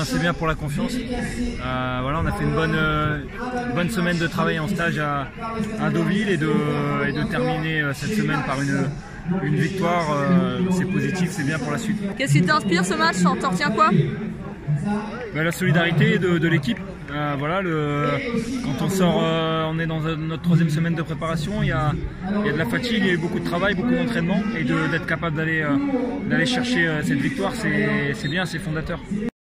bien pour la confiance. Voilà, on a fait une bonne semaine de travail en stage à Deauville et de terminer cette semaine par une victoire. C'est positif, c'est bien pour la suite. Qu'est-ce qui t'inspire ce match? T'en retiens quoi? La solidarité de l'équipe. Voilà, quand on sort, on est dans notre troisième semaine de préparation, il y a de la fatigue, il y a eu beaucoup de travail, beaucoup d'entraînement, et d'être capable d'aller chercher cette victoire, c'est bien, c'est fondateur.